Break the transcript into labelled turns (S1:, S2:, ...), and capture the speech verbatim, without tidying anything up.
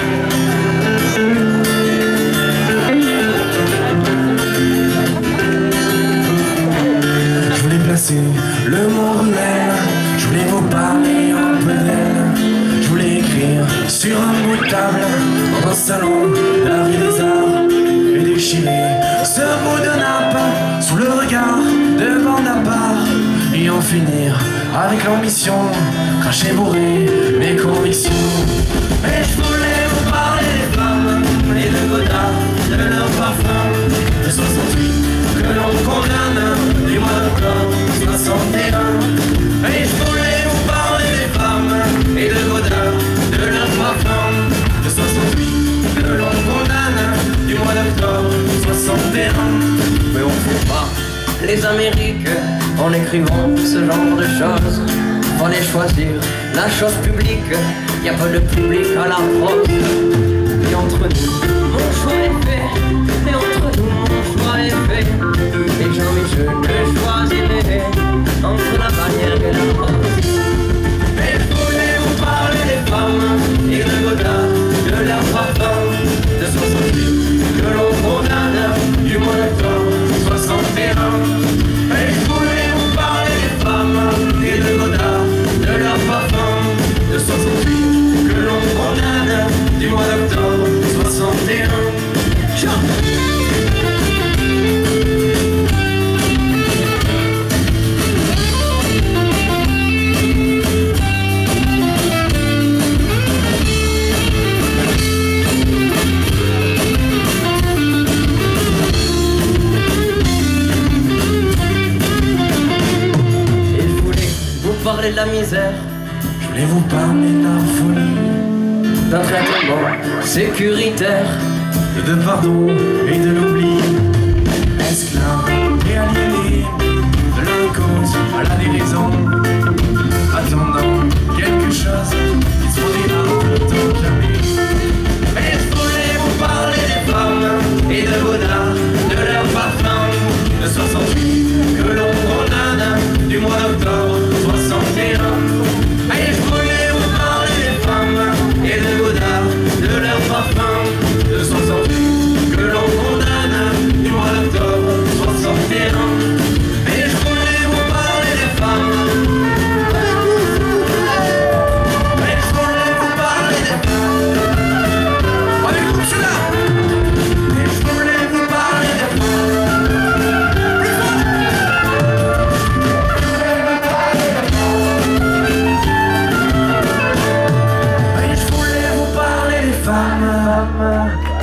S1: Le mot ruelle, je voulais vous parler un peu d'elle. Je voulais écrire sur un bout de table, dans un salon de la rue des Arts, et déchirer ce bout de nappe sous le regard de bande à part, et en finir avec l'ambition, cracher bourré mes convictions. Et je voulais vous parler des femmes et de Godard, de leur parfum, de soixante-huit que l'on condamne du mois d'octobre soixante et un. Et je voulais vous parler des femmes et de Godard, de leur parfum, de soixante-huit que l'on condamne du mois d'octobre soixante et un. Mais on fout pas les Amériques en écrivant ce genre de choses. Fallait choisir la chose publique, y a pas de public à la prose. Et entre nous, mon choix est fait, et entre nous, mon choix est fait. Et jamais je ne choisirai entre la bannière et la rose. Mais je voulais vous parler des femmes et de Godard, de leur parfum, de soixante-huit que l'on condamne du mois d'octobre soixante et un. Et je voulais vous parler des femmes et de Godard, de leur parfum, de soixante-huit que l'on condamne du mois d'octobre soixante et un. Chante. Parler de la misère, je voulais vous parler de la folie, d'un traitement sécuritaire, de pardon et de l'oubli, esclaves et aliénés, de l'incause à la déraison, attendant quelque chose qui se produira plus tôt que jamais. Mais je voulais vous parler des femmes et de Godard, de leur parfum, de soixante-huit que l'on condamne du mois d'octobre soixante et un. Et je voulais vous parler des femmes et de Godard, de leur parfum, de soixante-huit que l'on condamne du mois d'octobre soixante et un. Et je voulais vous parler des femmes. Et je voulais vous parler des femmes. Allez, coupe celui-là. Et je voulais vous parler des femmes. Femmes.